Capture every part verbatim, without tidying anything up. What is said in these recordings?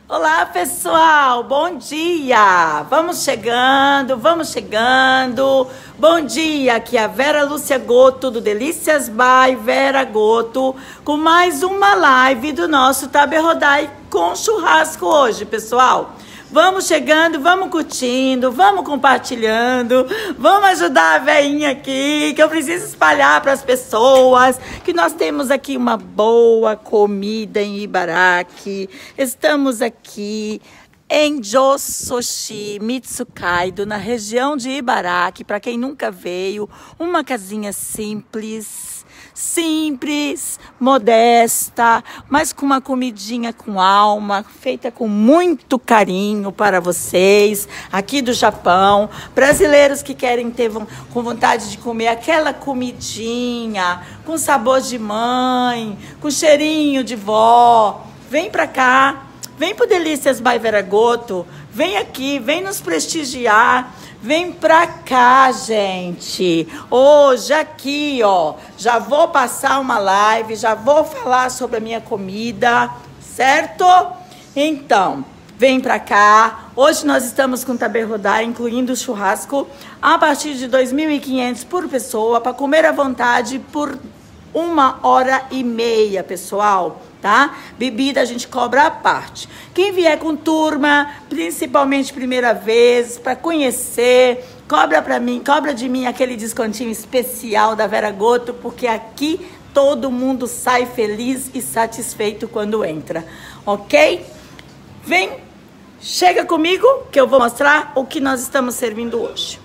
Olá, pessoal, bom dia! Vamos chegando, vamos chegando. Bom dia, aqui é a Vera Lúcia Goto, do Delícias by Vera Goto, com mais uma live do nosso Taber Rodai com churrasco hoje, pessoal. Vamos chegando, vamos curtindo, vamos compartilhando, vamos ajudar a veinha aqui, que eu preciso espalhar para as pessoas que nós temos aqui uma boa comida em Ibaraki. Estamos aqui em Jososhi Mitsukaido, na região de Ibaraki. Para quem nunca veio, uma casinha simples. Simples, modesta, mas com uma comidinha com alma, feita com muito carinho para vocês, aqui do Japão. Brasileiros que querem ter com vontade de comer aquela comidinha com sabor de mãe, com cheirinho de vó, vem pra cá, vem pro Delícias by Vera Goto, vem aqui, vem nos prestigiar. Vem pra cá, gente. Hoje aqui, ó, já vou passar uma live, já vou falar sobre a minha comida, certo? Então, vem pra cá. Hoje nós estamos com Taber Rodai, incluindo o churrasco, a partir de dois mil e quinhentos por pessoa, para comer à vontade por uma hora e meia, pessoal. Tá? Bebida a gente cobra à parte. Quem vier com turma, principalmente primeira vez, para conhecer, cobra para mim, cobra de mim aquele descontinho especial da Vera Goto, porque aqui todo mundo sai feliz e satisfeito quando entra, ok? Vem, chega comigo que eu vou mostrar o que nós estamos servindo hoje.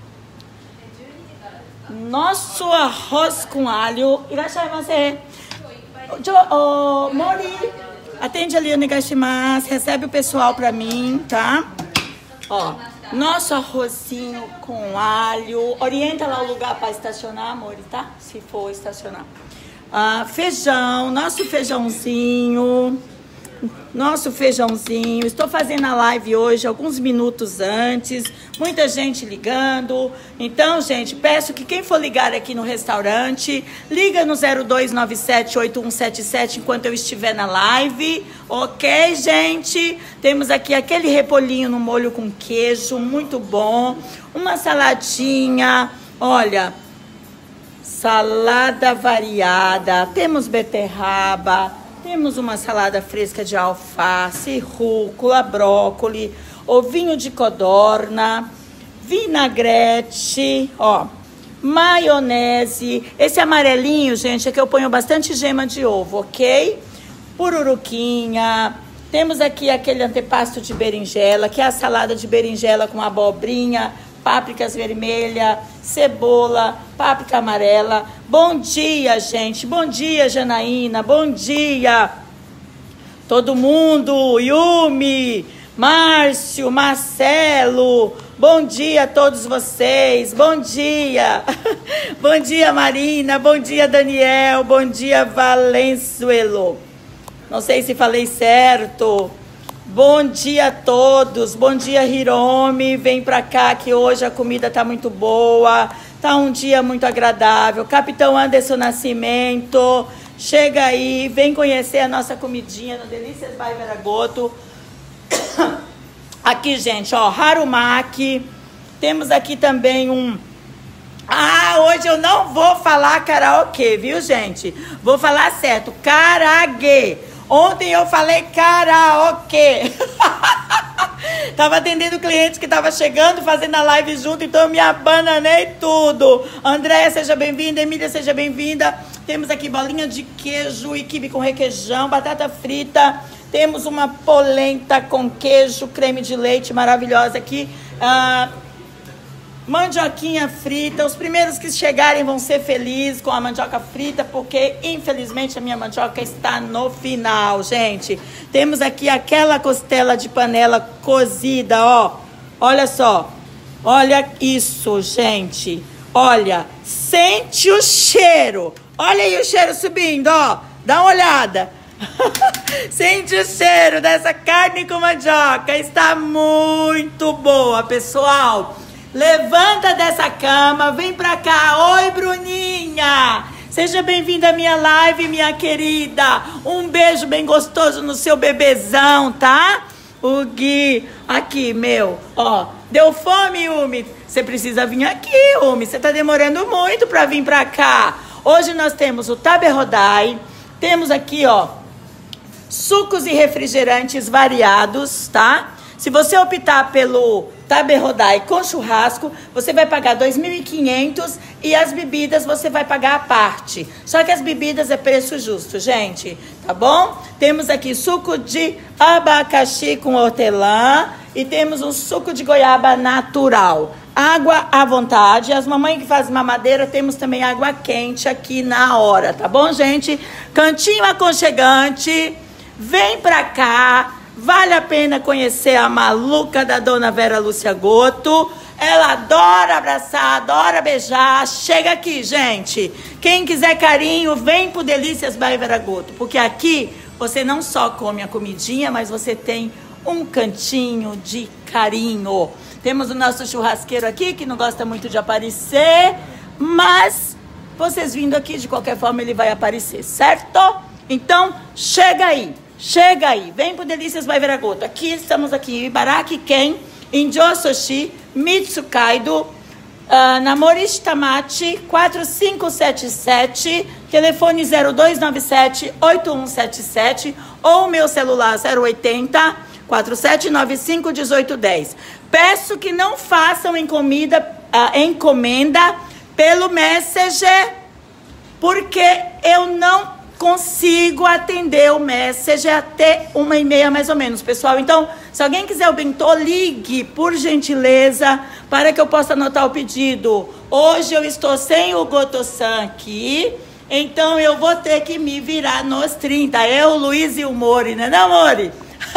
Nosso arroz com alho. Irashaimase. Jo, oh, Mori, atende ali o negashimasu, recebe o pessoal pra mim, tá? Ó, nosso arrozinho com alho, orienta lá o lugar para estacionar, Mori, tá? Se for estacionar. Ah, feijão, nosso feijãozinho, nosso feijãozinho. Estou fazendo a live hoje alguns minutos antes, muita gente ligando. Então, gente, peço que quem for ligar aqui no restaurante, liga no zero dois nove sete oito um sete sete enquanto eu estiver na live, ok, gente? Temos aqui aquele repolhinho no molho com queijo, muito bom. Uma saladinha, olha, salada variada, temos beterraba, temos uma salada fresca de alface, rúcula, brócolis, ovinho de codorna, vinagrete, ó, maionese. Esse amarelinho, gente, é que eu ponho bastante gema de ovo, ok? Pururuquinha. Temos aqui aquele antepasto de berinjela, que é a salada de berinjela com abobrinha, pápricas vermelhas, cebola, páprica amarela. Bom dia, gente. Bom dia, Janaína. Bom dia. Todo mundo. Yumi, Márcio, Marcelo. Bom dia a todos vocês. Bom dia. Bom dia, Marina. Bom dia, Daniel. Bom dia, Valenzuelo. Não sei se falei certo. Bom dia a todos, bom dia Hiromi, vem pra cá que hoje a comida tá muito boa, tá um dia muito agradável. Capitão Anderson Nascimento, chega aí, vem conhecer a nossa comidinha no Delícias by Vera Goto. Aqui, gente, ó, harumaki, temos aqui também um... Ah, hoje eu não vou falar karaokê, viu, gente? Vou falar certo, karaguê. Ontem eu falei karaokê. Tava atendendo clientes que tava chegando, fazendo a live junto, então eu me abananei tudo. Andréia, seja bem-vinda. Emília, seja bem-vinda. Temos aqui bolinha de queijo e quibe com requeijão, batata frita. Temos uma polenta com queijo, creme de leite maravilhosa aqui. Ah, mandioquinha frita. Os primeiros que chegarem vão ser felizes com a mandioca frita, porque infelizmente a minha mandioca está no final, gente. Temos aqui aquela costela de panela cozida, ó. Olha só. Olha isso, gente. Olha, sente o cheiro. Olha aí o cheiro subindo, ó. Dá uma olhada. Sente o cheiro dessa carne com mandioca. Está muito boa, pessoal. Levanta dessa cama, vem pra cá. Oi, Bruninha. Seja bem-vinda à minha live, minha querida. Um beijo bem gostoso no seu bebezão, tá? O Gui, aqui, meu, ó, deu fome, Umi? Você precisa vir aqui, Umi, você tá demorando muito pra vir pra cá. Hoje nós temos o taberrodai, temos aqui, ó, sucos e refrigerantes variados, tá? Se você optar pelo taberrodai com churrasco, você vai pagar dois mil e quinhentos reais e as bebidas você vai pagar à parte. Só que as bebidas é preço justo, gente, tá bom? Temos aqui suco de abacaxi com hortelã e temos um suco de goiaba natural. Água à vontade. As mamães que fazem mamadeira, temos também água quente aqui na hora, tá bom, gente? Cantinho aconchegante. Vem pra cá. Vale a pena conhecer a maluca da dona Vera Lúcia Goto. Ela adora abraçar, adora beijar. Chega aqui, gente. Quem quiser carinho, vem pro Delícias by Vera Goto. Porque aqui você não só come a comidinha, mas você tem um cantinho de carinho. Temos o nosso churrasqueiro aqui, que não gosta muito de aparecer. Mas vocês vindo aqui, de qualquer forma, ele vai aparecer, certo? Então, chega aí. Chega aí, vem pro Delícias by Vera Goto. Aqui, estamos aqui, Ibaraki Ken, Injo Sushi, Mitsukaido, uh, Namorishi Tamachi, quatro cinco sete sete, telefone zero dois nove sete, oito um sete sete, ou meu celular zero oitenta, quatro sete nove cinco, um oito um zero. Peço que não façam encomenda, uh, encomenda pelo Messenger, porque eu não consigo atender o Messenger até uma e meia mais ou menos, pessoal. Então, se alguém quiser o bentô, ligue, por gentileza, para que eu possa anotar o pedido. Hoje eu estou sem o Goto-san aqui, então eu vou ter que me virar nos trinta. Eu, Luiz e o Mori, né não, Mori?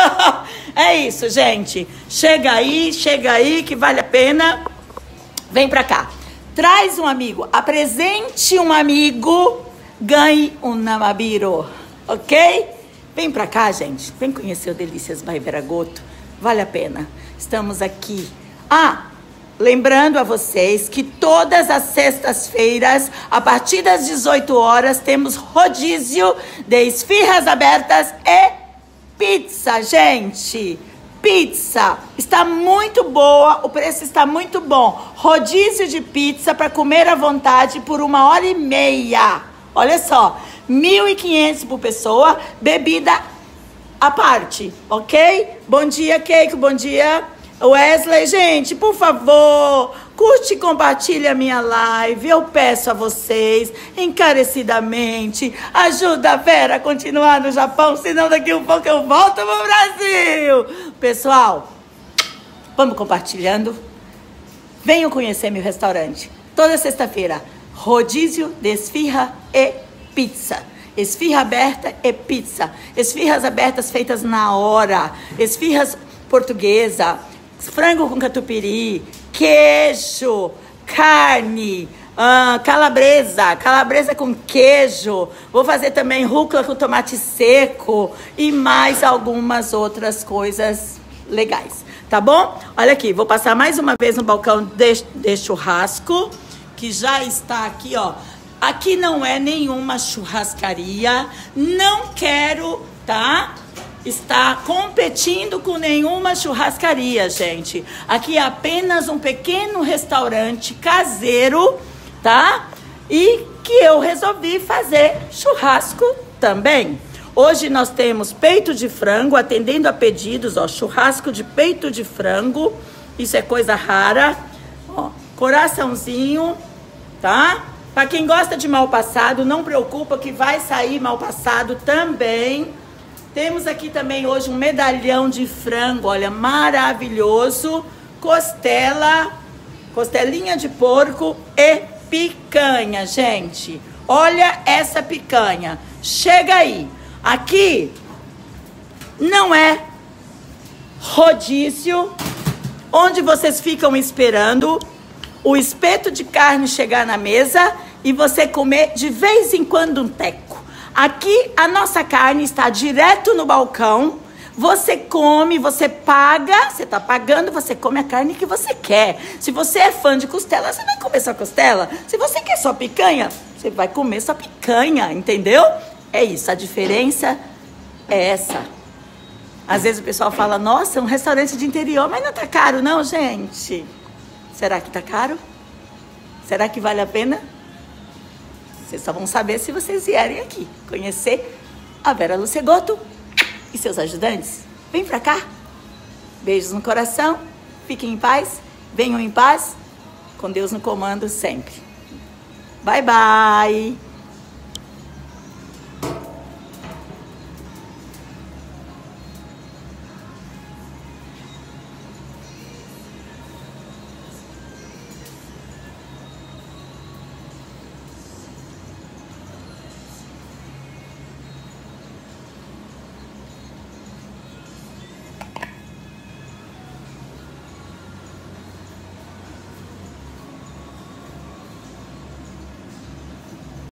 É isso, gente. Chega aí, chega aí, que vale a pena. Vem pra cá. Traz um amigo, apresente um amigo, ganhe um namabiro, ok? Vem pra cá, gente. Vem conhecer o Delícias by Vera Goto. Vale a pena. Estamos aqui. Ah, lembrando a vocês que todas as sextas-feiras, a partir das dezoito horas, temos rodízio de esfirras abertas e pizza, gente. Pizza. Está muito boa, o preço está muito bom. Rodízio de pizza para comer à vontade por uma hora e meia. Olha só, mil e quinhentos por pessoa, bebida à parte, ok? Bom dia, Keiko, bom dia, Wesley. Gente, por favor, curte e compartilha a minha live. Eu peço a vocês, encarecidamente, ajuda a Vera a continuar no Japão, senão daqui a um pouco eu volto pro Brasil. Pessoal, vamos compartilhando. Venham conhecer meu restaurante, toda sexta-feira. Rodízio de esfirra e pizza. Esfirra aberta e pizza. Esfirras abertas feitas na hora. Esfirras portuguesa. Frango com catupiry. Queijo. Carne. Ah, calabresa. Calabresa com queijo. Vou fazer também rúcula com tomate seco. E mais algumas outras coisas legais. Tá bom? Olha aqui. Vou passar mais uma vez no balcão de, de churrasco, que já está aqui, ó. Aqui não é nenhuma churrascaria. Não quero, tá? Estar competindo com nenhuma churrascaria, gente. Aqui é apenas um pequeno restaurante caseiro, tá? E que eu resolvi fazer churrasco também. Hoje nós temos peito de frango, atendendo a pedidos, ó. Churrasco de peito de frango. Isso é coisa rara. Ó. Coraçãozinho, tá? Para quem gosta de mal passado, não preocupa que vai sair mal passado também. Temos aqui também hoje um medalhão de frango, olha, maravilhoso. Costela, costelinha de porco e picanha, gente. Olha essa picanha. Chega aí. Aqui não é rodízio, onde vocês ficam esperando o espeto de carne chegar na mesa e você comer de vez em quando um teco. Aqui a nossa carne está direto no balcão. Você come, você paga, você está pagando, você come a carne que você quer. Se você é fã de costela, você vai comer só costela. Se você quer só picanha, você vai comer só picanha, entendeu? É isso, a diferença é essa. Às vezes o pessoal fala, nossa, um restaurante de interior, mas não tá caro não, gente. Será que tá caro? Será que vale a pena? Vocês só vão saber se vocês vierem aqui conhecer a Vera Lúcia Gotto e seus ajudantes. Vem pra cá. Beijos no coração. Fiquem em paz. Venham em paz. Com Deus no comando sempre. Bye, bye.